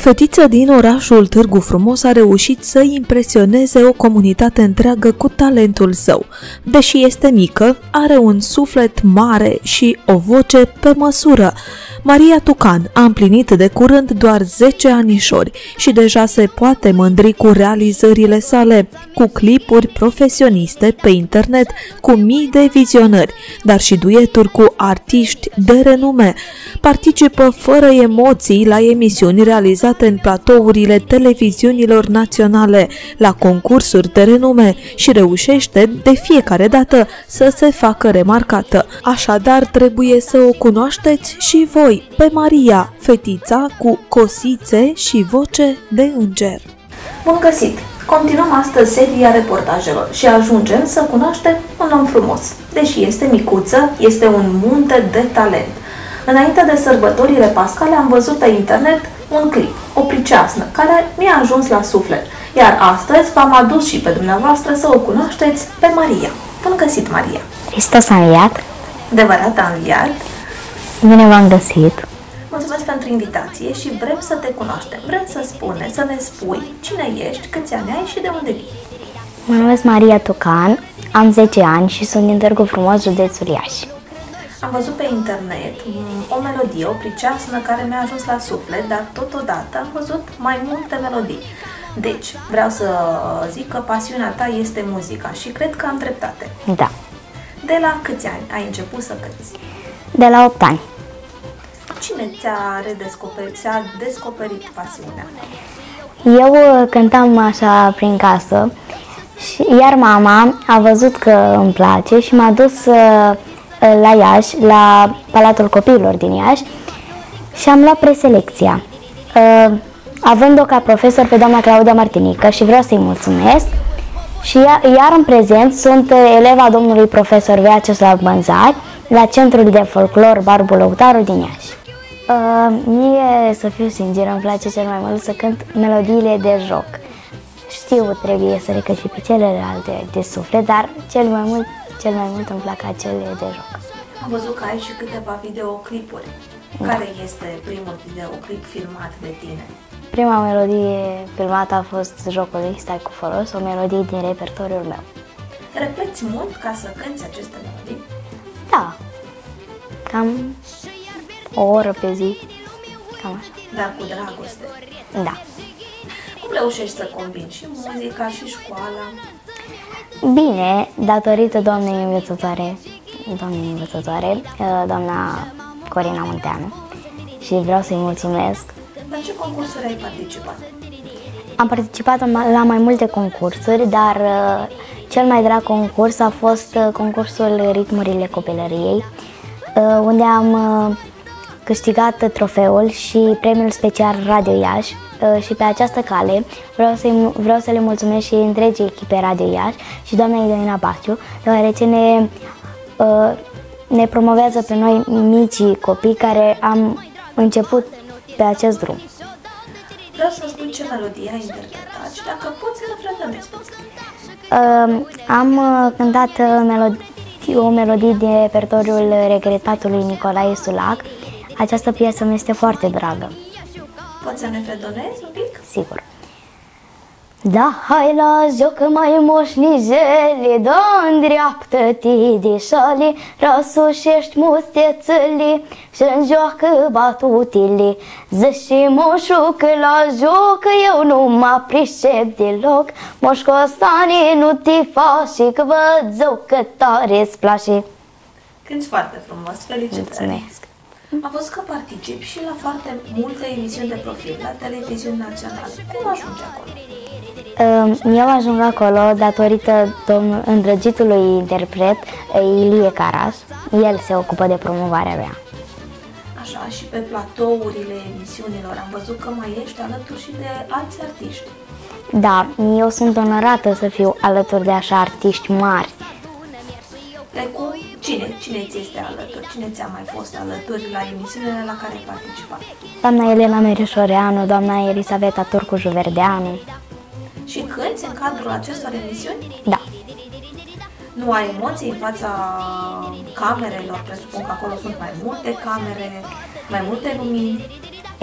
fetiță din orașul Târgu Frumos a reușit să impresioneze o comunitate întreagă cu talentul său. Deși este mică, are un suflet mare și o voce pe măsură. Maria Tucan a împlinit de curând doar 10 anișori și deja se poate mândri cu realizările sale, cu clipuri profesioniste pe internet, cu mii de vizionări, dar și dueturi cu artiști de renume. Participă fără emoții la emisiuni realizate în platourile televiziunilor naționale, la concursuri de renume și reușește de fiecare dată să se facă remarcată. Așadar, trebuie să o cunoașteți și voi pe Maria, fetița cu cosițe și voce de înger. Bun găsit! Continuăm astăzi seria reportajelor și ajungem să cunoaștem un om frumos. Deși este micuță, este un munte de talent. Înainte de sărbătorile pascale am văzut pe internet un clip, o priceasnă, care mi-a ajuns la suflet. Iar astăzi v-am adus și pe dumneavoastră să o cunoașteți pe Maria. Bun găsit, Maria! Hristos a înviat! Adevărat a înviat! Bine v-am găsit! Mulțumesc pentru invitație și vrem să te cunoaștem. Vrem să ne spui cine ești, câți ani ai și de unde vii. Mă numesc Maria Tucan, am 10 ani și sunt din Târgu Frumos, județul Iași. Am văzut pe internet o melodie, o priceasnă care mi-a ajuns la suflet, dar totodată am văzut mai multe melodii. Deci, vreau să zic că pasiunea ta este muzica și cred că am dreptate. Da. De la câți ani ai început să cânti? De la 8 ani. Cine ți-a descoperit pasiunea? Eu cântam așa prin casă, iar mama a văzut că îmi place și m-a dus la Iași, la Palatul Copiilor din Iași și am luat preselecția. Având-o ca profesor pe doamna Claudia Martinică și vreau să-i mulțumesc. Și iar în prezent sunt eleva domnului profesor Vyacheslav Bânzari la Centrul de Folclor Barbu Lăutaru din Iași. Mie, să fiu sinceră, îmi place cel mai mult să cânt melodiile de joc. Știu, trebuie să le cânt și pe celelalte de suflet, dar cel mai mult îmi plac acele de joc. Am văzut că ai și câteva videoclipuri. Da. Care este primul videoclip filmat de tine? Prima melodie filmată a fost Jocul lui Stai cu folos, o melodie din repertoriul meu. Repeți mult ca să cânti aceste melodii? Da, cam o oră pe zi, cam așa. Dar cu dragoste? Da. Cum reușești să combini și muzica și școala? Bine, datorită doamnei învățătoare, doamna Corina Munteanu, și vreau să-i mulțumesc. La ce concursuri ai participat? Am participat la mai multe concursuri, dar cel mai drag concurs a fost concursul Ritmurile Copilăriei, unde am câștigat trofeul și premiul special Radio Iași și pe această cale vreau să le mulțumesc și întregii echipe Radio Iași și doamna Idalina Baciu, deoarece ne promovează pe noi micii copii care am început pe acest drum. Vreau să spun ce melodie ai interpretat și dacă poți să refrenionezi puțin. Am cântat o melodie de repertoriul regretatului Nicolae Sulac. Această piesă mi este foarte dragă. Poți să ne fredonezi un pic? Sigur. Da, hai la joc mai moșnijele, da, îndreaptă-te de șale, răsușești mustețele și-n joacă batutele. Zice moșu că la joc eu nu mă pricep deloc, Moș Costane nu te faci, că văd zău că tare-ți place. Cânti foarte frumos, felicitări! Mulțumesc! Am văzut că particip și la foarte multe emisiuni de profil, la televiziuni naționale. Cum ajungi acolo? Eu ajung acolo datorită îndrăgitului interpret Ilie Caras. El se ocupă de promovarea mea. Așa, și pe platourile emisiunilor am văzut că mai ești alături și de alți artiști. Da, eu sunt onorată să fiu alături de așa artiști mari. Precum cine ți este alături? Cine ți-a mai fost alături la emisiunile la care ai participat? Doamna Elena Merișoreanu, doamna Elisaveta Turcu Juverdeanu. Și cânti în cadrul acestor emisiuni? Da. Nu ai emoții în fața camerelor? Presupun că acolo sunt mai multe camere, mai multe lumini.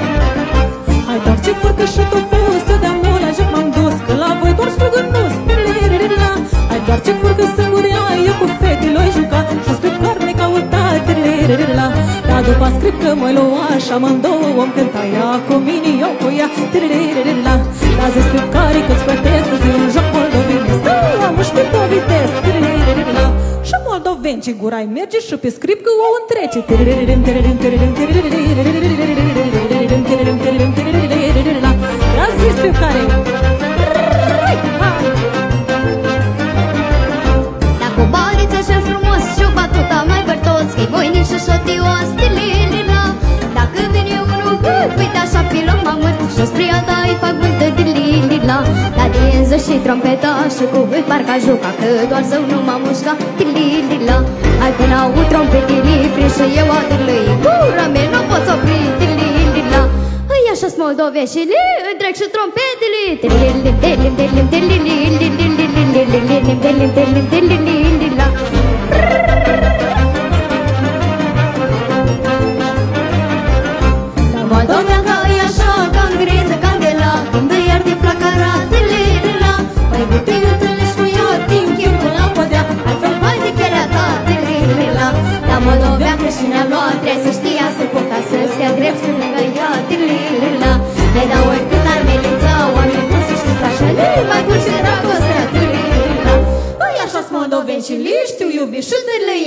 Hai dar ce furcă și tot fusă de amul la joc m-am dus, că la voi doar strugă nu-s. Hai dar ce furcă singur eu cu fetele oi juca și spre carne cauta. Dar după script că mă lua și amândouă om cânta ea cu mine, eu cu ea. Dar zis script care că-ți plătesc, că zi un joc moldovin. Stau, am știut o vitesc. Și moldoveni ce gura-i merge și pe script că o întrece. Ia zis pe care Cu baliță și frumos și o batuta mai bărtoț, că-i voinic și șotios, tililila. Dacă vine unul cât, uite așa pilăm mamăt, și-o spria ta îi fac vântă, tililila. La dinză și trompeta și cu vânt parcă juca, că doar zău nu m-a mușca, tililila. Hai până aud trompetele, prind și eu adârlăi, gura mea nu pot s-o opri, tililila. Îi așa-s moldoveșile, întreg și trompetele, tililim, tililim, tililim, tililim, tililim. Moldoveanca e așa, ca-n grindă candela, când îi arde flacara, tililila. Mai bute întâlnești cu ea, timp chim până la podea, altfel mai de cherea ta, tililila. La moldoveancă și ne-a luat, trebuie să știa să puca să stea drept și lângă ea, tililila. Ne dau oricât ar melința, oameni buni să știți așa, mai bun și dragostea, tililila. Îi așa-s moldoveni și li știu iubi și de lei.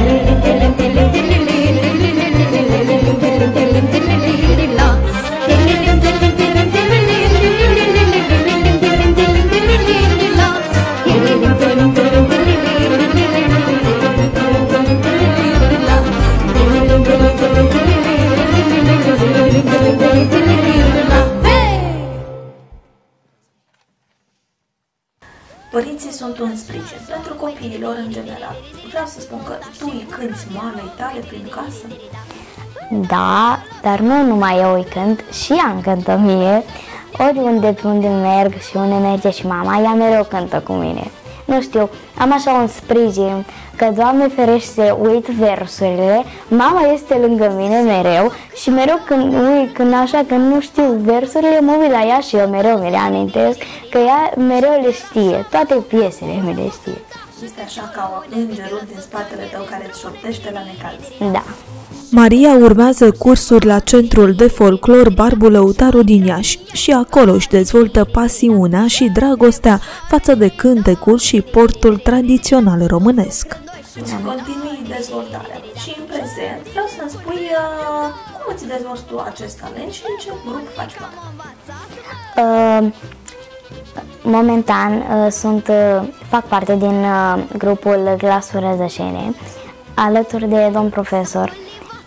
Părinții sunt un sprijin pentru copiilor în general. Vreau să spun că tu îi cânti mamei tale prin casă? Da, dar nu numai eu îi cânt, și ea îmi cântă mie. Oriunde pe unde merg și unde merge și mama, ea mereu cântă cu mine. Nu știu, am așa un sprijin, că Doamne ferește uit versurile, mama este lângă mine mereu și mereu când așa, când nu știu versurile, mă uit la ea și eu mereu mi le amintesc, că ea mereu le știe, toate piesele mi le știe. Este așa ca îngerul din spatele tău care îți șoptește la necaz. Da. Maria urmează cursuri la Centrul de Folclor Barbu Lăutaru din Iași și acolo își dezvoltă pasiunea și dragostea față de cântecul și portul tradițional românesc. Îți continui dezvoltarea și în prezent vreau să-mi spui cum îți dezvolți tu acest talent și în ce grup faci parte? Momentan fac parte din grupul Glasul Răzășene, alături de domn profesor.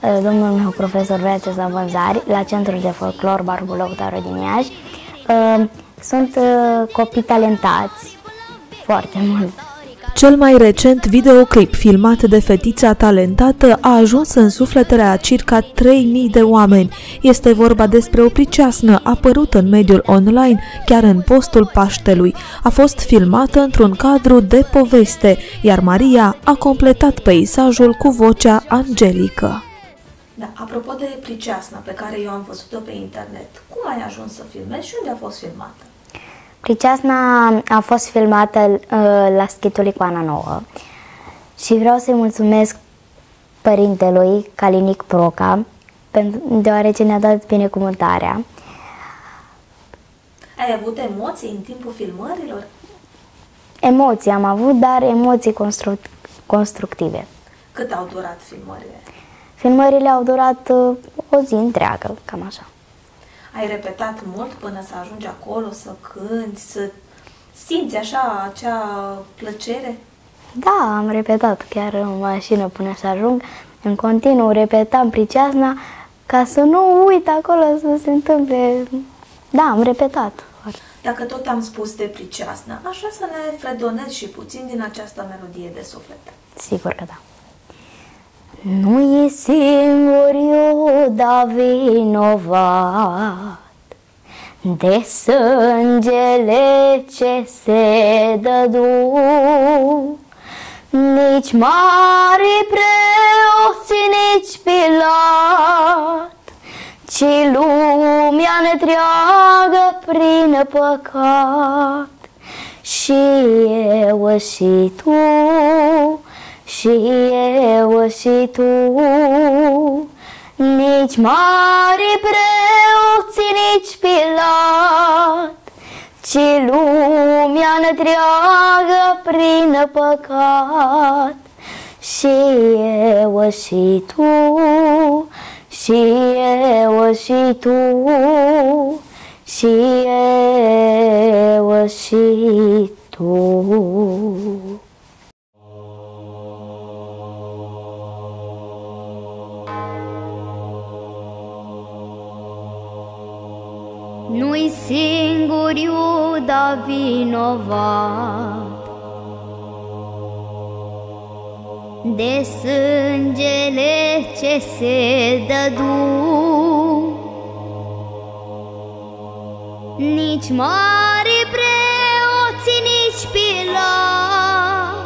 domnul meu profesor Vyacheslav Vânzari, la Centrul de Folclor Barbu Lăutaru din Iași. Sunt copii talentați, foarte mult. Cel mai recent videoclip filmat de fetița talentată a ajuns în sufletele a circa 3000 de oameni. Este vorba despre o priceasnă apărută în mediul online, chiar în postul Paștelui. A fost filmată într-un cadru de poveste, iar Maria a completat peisajul cu vocea angelică. Da, apropo de priceasna pe care eu am văzut-o pe internet, cum ai ajuns să filmezi și unde a fost filmată? Priceasna a fost filmată la schitul Icoana Nouă și vreau să-i mulțumesc părintelui Calinic Proca, deoarece ne-a dat binecuvântarea. Ai avut emoții în timpul filmărilor? Emoții am avut, dar emoții constructive. Cât au durat filmările? Filmările au durat o zi întreagă, cam așa. Ai repetat mult până să ajungi acolo, să cânti, să simți așa acea plăcere? Da, am repetat chiar în mașină până să ajung. În continuu repetam priceasna ca să nu uit acolo să se întâmple. Da, am repetat. Dacă tot am spus de priceasna, aș vrea să ne fredonezi și puțin din această melodie de suflet. Sigur că da. Nu e singur Iuda vinovat de sângele ce se dădu, nici mari preoți, nici Pilat, ci lumea întreagă prin păcat. Și eu și tu, și eu și tu, nici mari preoți, nici Pilat, ci lumea întreagă prin păcat. Și eu și tu, și eu și tu, și eu și tu. Nu-i singur Iuda vinovat de sângele ce se dădu, nici mari preoți, nici Pilat,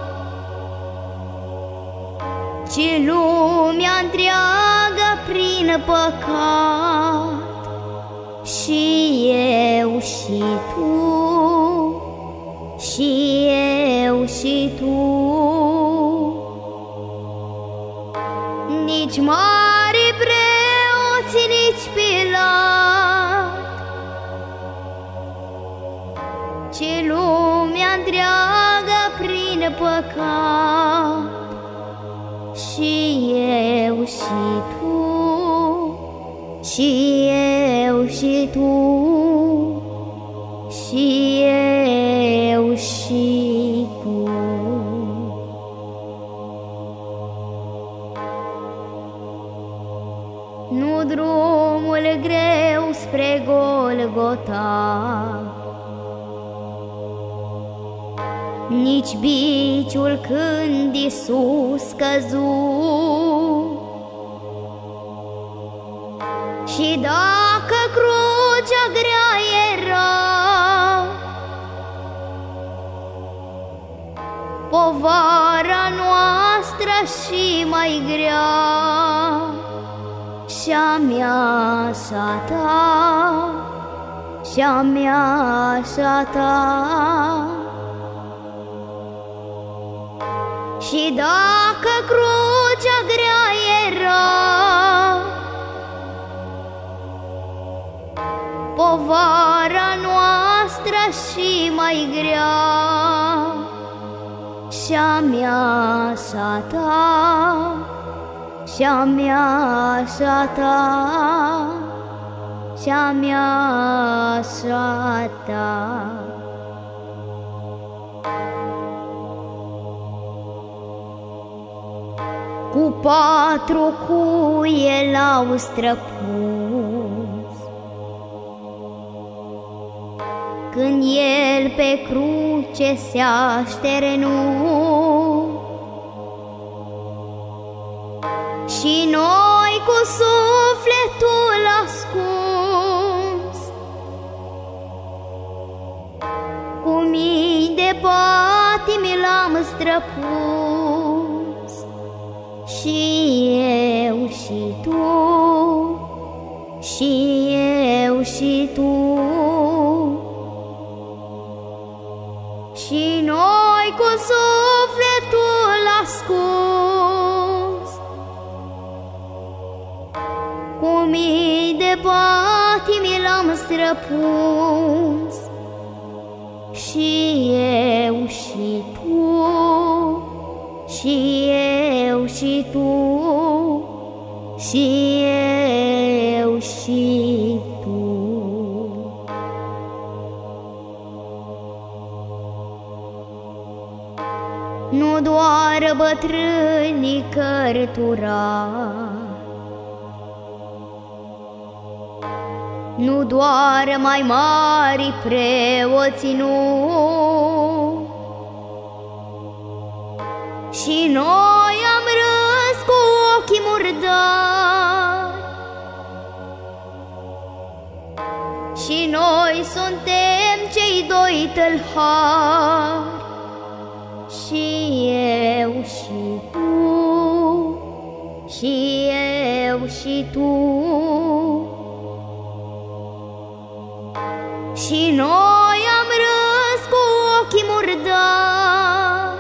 ci lumea întreagă prin păcat. Și eu și tu, și eu și tu, nici mari preoți, nici Pilat, ci lumea întreagă prin păcat. Și eu și tu, și eu și tu, și eu și tu. Nu drumul greu spre Golgota, nici biciul când Iisus căzut, și dacă crucea grea era, povara noastră și mai grea, și-a mea și-a ta, și-a mea și-a ta. Și dacă crucea grea era, povara noastră și mai grea, și-a mea și-a ta, și-a mea și-a ta, și-a mea și-a ta. Cu cu 4 cuie l-au străpus. Când el pe cruce se așternu și noi cu sufletul ascuns, cu mii de patimi l-am străpus. Și eu și tu, și eu și tu, și noi cu sufletul ascuns, cu mii de patimi l-am străpus. Și eu și tu, și eu și tu, și eu și tu. Nu doar bătrânii cărtura, nu doar mai mari preoții, nu, și noi am râs cu ochii murdari, și noi suntem cei doi tâlhari. Și eu și tu, și eu și tu, și noi am râs cu ochii murdari,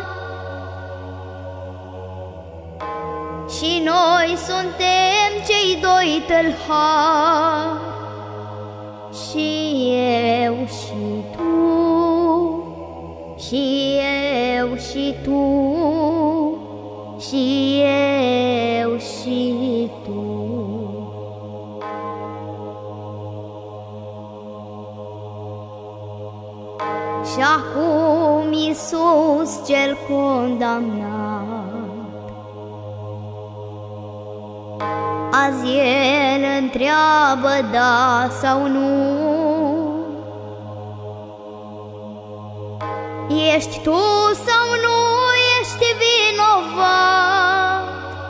și noi suntem cei doi tâlhari. Și eu și tu, și eu și tu, și eu și tu. Și acum Iisus cel condamnat, azi El întreabă da sau nu. Ești tu sau nu ești vinovat?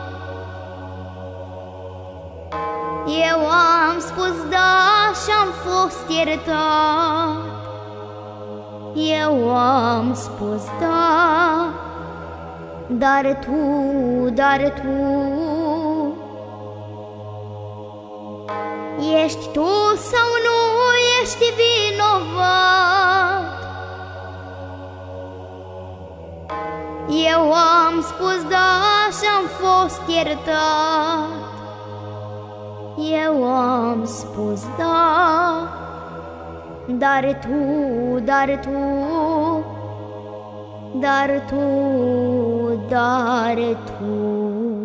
Eu am spus da și-am fost iertat. Eu am spus da, dar tu ești tu sau nu ești vinovat? Eu am spus da și-am fost iertat. Eu am spus da, dar tu, dar tu, dar tu, dar tu.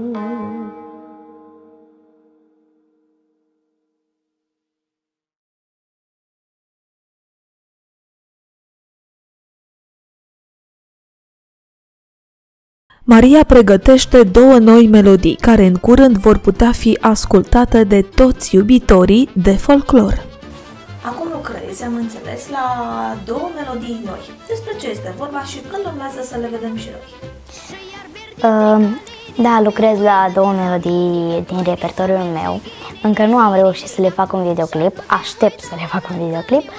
Maria pregătește 2 noi melodii, care în curând vor putea fi ascultate de toți iubitorii de folclor. Acum lucrezi, am înțeles, la 2 melodii noi. Despre ce este vorba și când urmează să le vedem și noi? Da, lucrez la 2 melodii din repertoriul meu. Încă nu am reușit să le fac un videoclip, aștept să le fac un videoclip.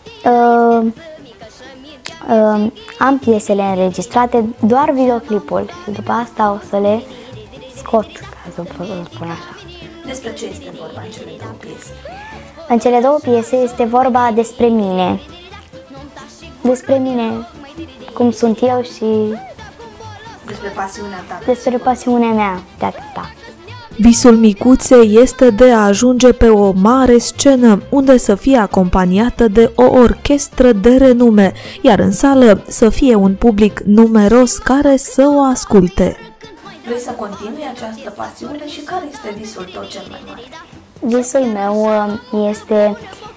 Am piesele înregistrate, doar videoclipul, și după asta o să le scot, ca să spun așa. Despre ce este vorba în cele 2 piese? În cele 2 piese este vorba despre mine. Despre mine, cum sunt eu și despre pasiunea ta. Despre pasiunea mea de a cânta. Visul micuței este de a ajunge pe o mare scenă, unde să fie acompaniată de o orchestră de renume, iar în sală să fie un public numeros care să o asculte. Vrei să continui această pasiune și care este visul tău cel mai mare? Visul meu este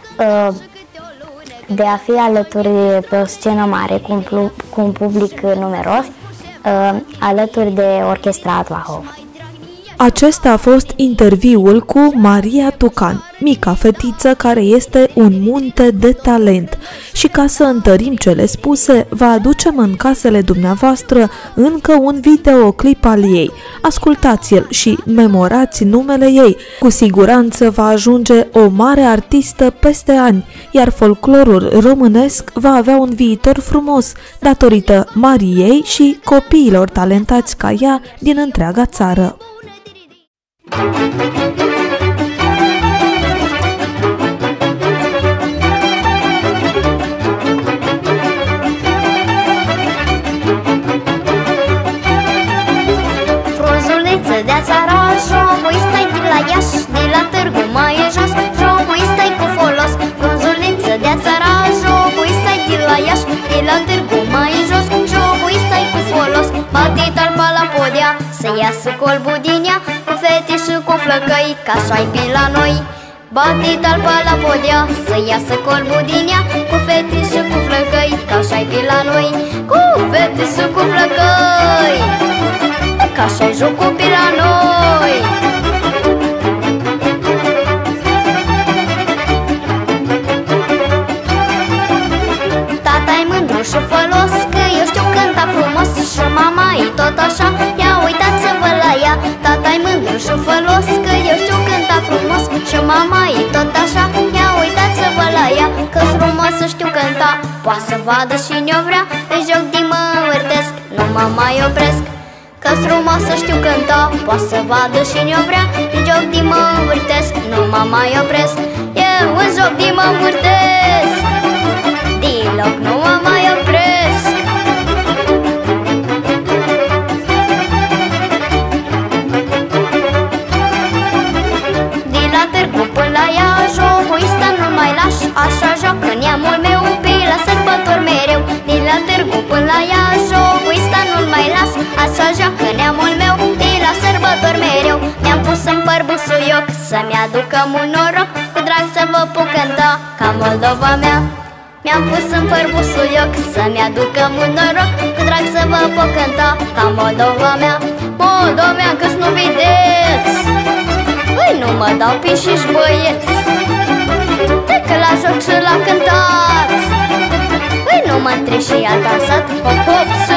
de a fi alături pe o scenă mare cu un public numeros, alături de orchestra Atvahov. Acesta a fost interviul cu Maria Tucan, mica fetiță care este un munte de talent. Și ca să întărim cele spuse, vă aducem în casele dumneavoastră încă un videoclip al ei. Ascultați-l și memorați numele ei. Cu siguranță va ajunge o mare artistă peste ani, iar folclorul românesc va avea un viitor frumos datorită Mariei și copiilor talentați ca ea din întreaga țară. Frunzuliță de țara, jocul stai de la Iași, de la Târgu mai e jos, jocul stai cu folos. Frunzuliță de țara, jocul stai de la Iași, de la Târgu mai e jos, jocul stai cu folos. Bate talpa la podea, să iasă colbul din ea, cu fete și cu flăcăi, ca așa-i pe la noi. Bate talpa la podea, să iasă colbul din ea, cu fete și cu flăcăi, ca așa-i pe la noi. Cu fete și cu flăcăi, ca așa-i jocul pe la noi. Tata-i mândru și fălos, că eu știu cânta frumos, și mama-i tot așa, ia uitați-vă la ea. Tata-i mândru și fălos, că eu știu cânta frumos, și mama-i tot așa, ia uitați-vă la ea. Că-s frumos știu cânta, poate să vadă și ne-o vrea, în joc din mă învârtesc, nu mă mai opresc. Că-s frumos știu cânta, poate să vadă și ne-o vrea, în joc din mă învârtesc, nu mă mai opresc. Eu în joc din mă învârtesc, deloc nu mă mai opresc. De la Târgu până la Iași, jocul ăsta nu mai lași, așa joacă neamul meu pe la sărbători mereu. De la Târgu până la Iași, jocul ăsta nu mai las, așa joacă neamul meu pe la sărbători mereu. Mi-am pus în păr busuioc, să-mi aducă mult noroc, cu drag să vă pot cânta ca Moldova mea. Mi-am pus în păr busuioc, să-mi aducă mult noroc, cu drag să vă pot cânta ca Moldova mea. Moldova mea, că-s nu vedeți, păi nu mă dau piși băieți, de că la joc și la cântat, păi nu mă întreb și a dansat, hop hop.